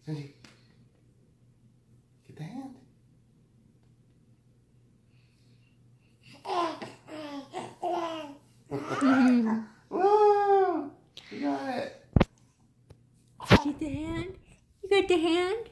Cindy, get the hand. Whoa! You got it. Get the hand. You got the hand.